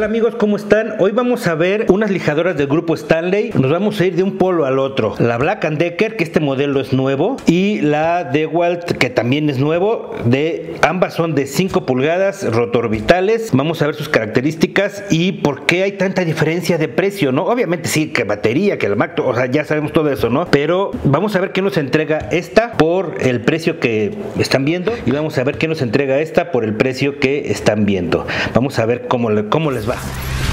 tal amigos? ¿Cómo están? Hoy vamos a ver unas lijadoras del grupo Stanley. Nos vamos a ir de un polo al otro. La Black & Decker, que este modelo es nuevo, y la DeWalt, que también es nuevo. Ambas son de 5 pulgadas, rotorbitales. Vamos a ver sus características y por qué hay tanta diferencia de precio, ¿no? Obviamente sí, que batería, que el Mac, o sea, ya sabemos todo eso, ¿no? Pero vamos a ver qué nos entrega esta por el precio que están viendo, y vamos a ver qué nos entrega esta por el precio que están viendo. Vamos a ver cómo les va.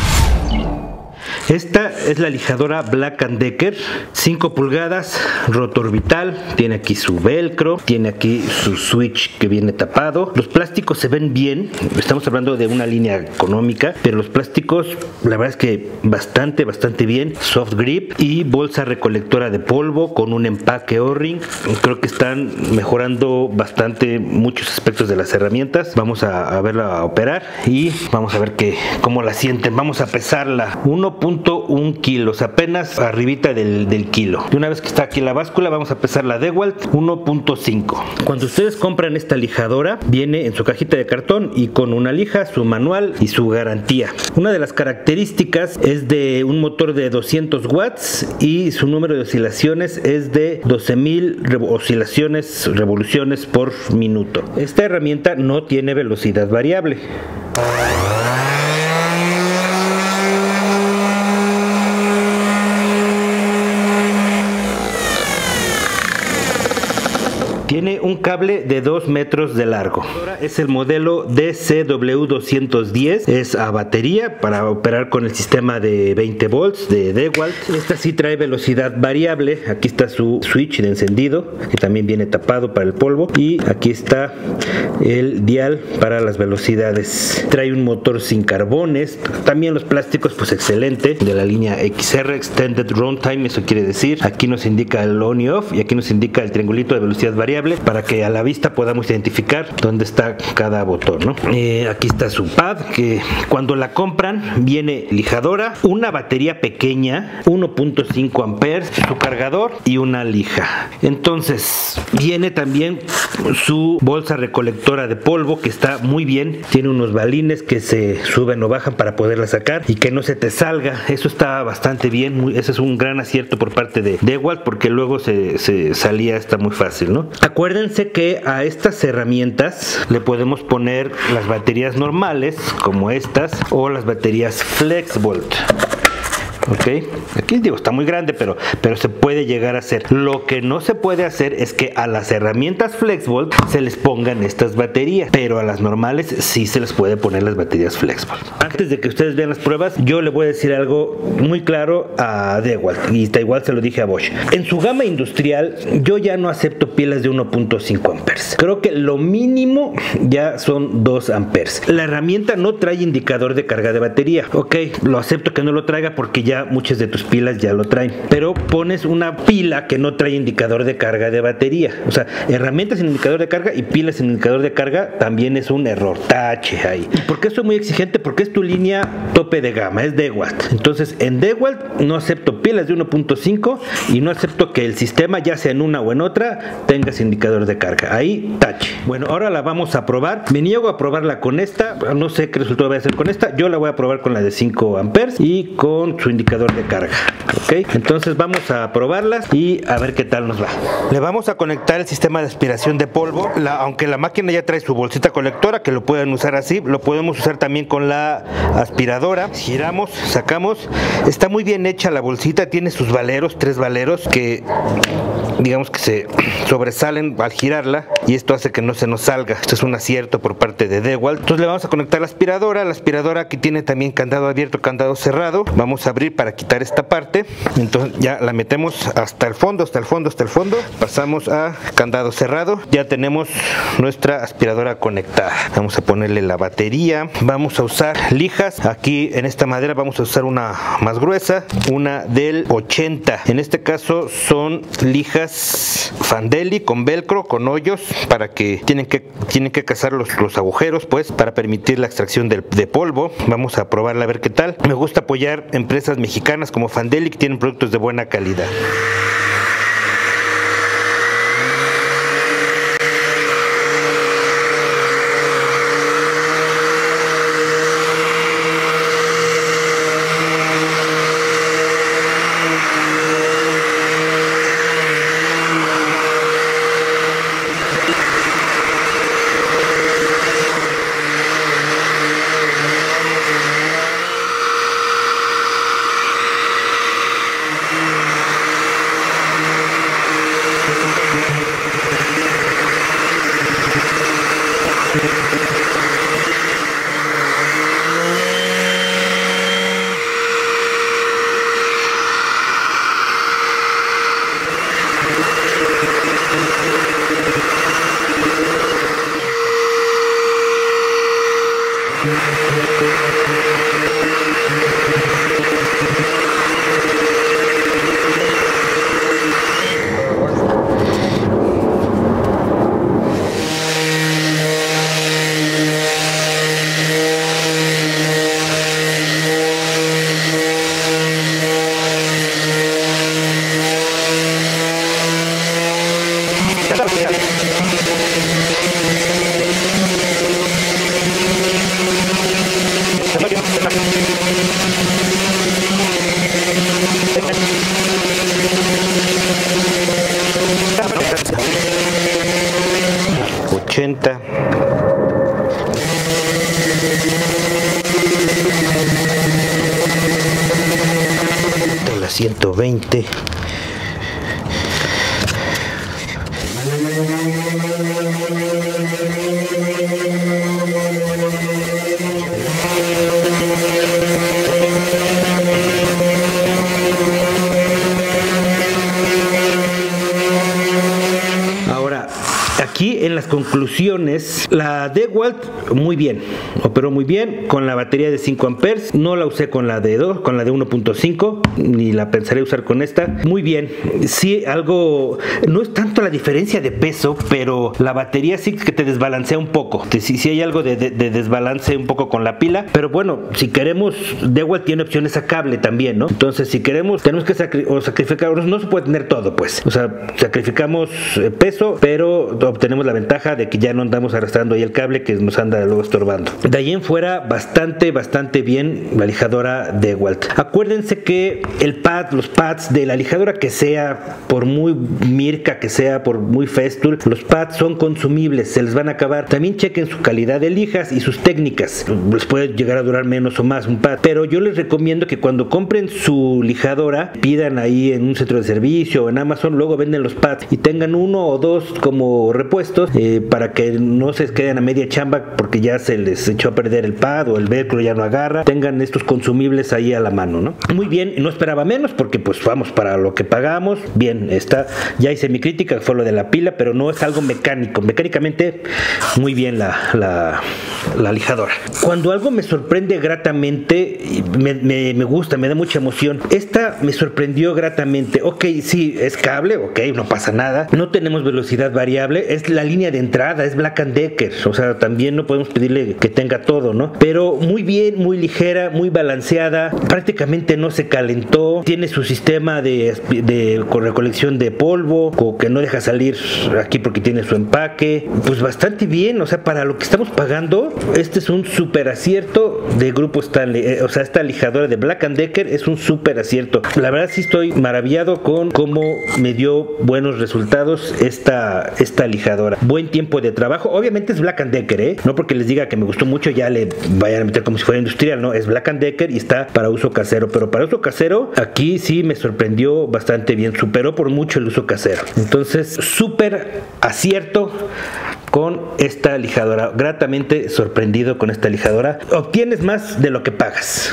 Esta es la lijadora Black & Decker, 5 pulgadas, rotorbital, tiene aquí su velcro, tiene aquí su switch que viene tapado. Los plásticos se ven bien, estamos hablando de una línea económica, pero los plásticos la verdad es que bastante bien. Soft grip y bolsa recolectora de polvo con un empaque O-ring. Creo que están mejorando bastante muchos aspectos de las herramientas. Vamos a verla operar y vamos a ver cómo la sienten. Vamos a pesarla. 1.1 kilos, apenas arribita del kilo. Y una vez que está aquí la báscula, vamos a pesar la DeWalt 1.5. Cuando ustedes compran esta lijadora, viene en su cajita de cartón y con una lija, su manual y su garantía. Una de las características es de un motor de 200 watts y su número de oscilaciones es de 12,000 revoluciones por minuto. Esta herramienta no tiene velocidad variable. Tiene un cable de 2 metros de largo. Es el modelo DCW210. Es a batería para operar con el sistema de 20 volts de DeWalt. Esta sí trae velocidad variable. Aquí está su switch de encendido, que también viene tapado para el polvo. Y aquí está el dial para las velocidades. Trae un motor sin carbones. También los plásticos, pues excelente. De la línea XR, Extended Runtime, eso quiere decir. Aquí nos indica el on y off. Y aquí nos indica el triangulito de velocidad variable, para que a la vista podamos identificar dónde está cada botón, ¿no? Aquí está su pad, que cuando la compran viene lijadora, una batería pequeña, 1.5 amperes, su cargador y una lija. Entonces viene también su bolsa recolectora de polvo, que está muy bien. Tiene unos balines que se suben o bajan para poderla sacar y que no se te salga. Eso está bastante bien. Ese es un gran acierto por parte de DeWalt, porque luego se salía esta muy fácil, ¿no? Acuérdense que a estas herramientas le podemos poner las baterías normales, como estas, o las baterías FlexVolt. Ok, aquí digo, está muy grande, pero se puede llegar a hacer. Lo que no se puede hacer es que a las herramientas FlexVolt se les pongan estas baterías, pero a las normales sí se les puede poner las baterías FlexVolt. Antes de que ustedes vean las pruebas, yo le voy a decir algo muy claro a DeWalt, y igual se lo dije a Bosch. En su gama industrial, yo ya no acepto pilas de 1.5 amperes. Creo que lo mínimo ya son 2 amperes. La herramienta no trae indicador de carga de batería. Ok, lo acepto que no lo traiga porque ya muchas de tus pilas ya lo traen, pero pones una pila que no trae indicador de carga de batería. O sea, herramientas sin indicador de carga y pilas sin indicador de carga también es un error. Tache ahí. ¿Y por qué soy muy exigente? Porque es tu línea tope de gama, es DeWalt. Entonces en DeWalt no acepto pilas de 1.5 y no acepto que el sistema, ya sea en una o en otra, tengas indicador de carga. Ahí tache. Bueno, ahora la vamos a probar. Me niego a probarla con esta, no sé qué resultado va a ser con esta. Yo la voy a probar con la de 5 amperes y con su indicador de carga. Ok, entonces vamos a probarlas y a ver qué tal nos va. Le vamos a conectar el sistema de aspiración de polvo. Aunque la máquina ya trae su bolsita colectora, que lo pueden usar así, lo podemos usar también con la aspiradora. Giramos, sacamos. Está muy bien hecha la bolsita, tiene sus valeros, 3 valeros que digamos que se sobresalen al girarla, y esto hace que no se nos salga. Esto es un acierto por parte de DeWalt. Entonces le vamos a conectar la aspiradora. La aspiradora aquí tiene también candado abierto, candado cerrado. Vamos a abrir para quitar esta parte. Entonces ya la metemos hasta el fondo, pasamos a candado cerrado. Ya tenemos nuestra aspiradora conectada. Vamos a ponerle la batería. Vamos a usar lijas. Aquí en esta madera vamos a usar una más gruesa, una del 80. En este caso son lijas Fandeli con velcro, con hoyos, para que tienen que cazar los agujeros, pues, para permitir la extracción de polvo. Vamos a probarla a ver qué tal. Me gusta apoyar empresas mexicanas como Fandeli, que tienen productos de buena calidad. $80. La 120. Ahora, aquí en las conclusiones, la DeWalt muy bien, operó muy bien con la batería de 5 amperes. No la usé con la de 2, con la de 1.5, ni la pensaré usar con esta. Muy bien, sí, algo, no es tanto la diferencia de peso, pero la batería sí que te desbalancea un poco. Sí hay algo de desbalance un poco con la pila, pero bueno, si queremos, DeWalt tiene opciones a cable también, ¿no? Entonces, si queremos, tenemos que sacrificar, no se puede tener todo, pues. O sea, sacrificamos peso, pero obtenemos la ventaja de que ya no andamos arrastrando ahí el cable que nos anda luego estorbando. De ahí en fuera, bastante bien la lijadora DeWalt. Acuérdense que los pads de la lijadora que sea, por muy Mirka que sea, por muy Festool, los pads son consumibles, se les van a acabar. También chequen su calidad de lijas y sus técnicas. Les puede llegar a durar menos o más un pad, pero yo les recomiendo que cuando compren su lijadora, pidan ahí en un centro de servicio o en Amazon, luego venden los pads y tengan uno o dos como repuestos para que no se queden a media chamba porque ya se les echó a perder el pad o el velcro ya no agarra. Tengan estos consumibles ahí a la mano, ¿no? Muy bien, no esperaba menos porque pues vamos, para lo que pagamos, bien, ya hice mi crítica, fue lo de la pila, pero no es algo mecánico. Mecánicamente, muy bien la lijadora. Cuando algo me sorprende gratamente, me gusta, me da mucha emoción. Esta me sorprendió gratamente. Ok, sí, es cable, ok, no pasa nada. No tenemos velocidad variable, es la línea de entrada, es Black & Decker. O sea, también no podemos pedirle que tenga todo, ¿no? Pero muy bien, muy ligera, muy balanceada, prácticamente no se calentó. Tiene su sistema de recolección de polvo, que no deja salir aquí porque tiene su empaque. Pues bastante bien, o sea, para lo que estamos pagando, este es un súper acierto de Grupo Stanley. O sea, esta lijadora de Black & Decker es un súper acierto. La verdad sí estoy maravillado con cómo me dio buenos resultados esta lijadora. Buen tiempo de trabajo. Obviamente es Black & Decker, no porque les diga que me gustó mucho ya le vayan a meter como si fuera industrial, no, es Black & Decker y está para uso casero, pero para uso casero aquí sí me sorprendió bastante bien, superó por mucho el uso casero. Entonces, súper acierto con esta lijadora, gratamente sorprendido con esta lijadora. Obtienes más de lo que pagas.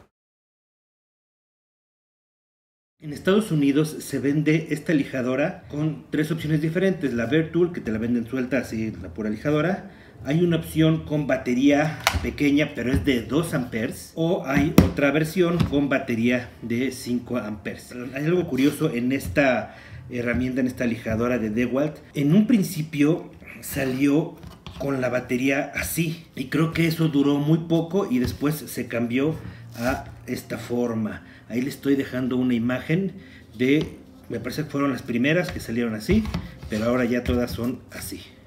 En Estados Unidos se vende esta lijadora con 3 opciones diferentes. La Bear Tool, que te la venden suelta así, la pura lijadora. Hay una opción con batería pequeña, pero es de 2 amperes. O hay otra versión con batería de 5 amperes. Hay algo curioso en esta herramienta, en esta lijadora de DeWalt. En un principio salió con la batería así. Y creo que eso duró muy poco y después se cambió a esta forma. Ahí le estoy dejando una imagen de, me parece que fueron las primeras que salieron así, pero ahora ya todas son así.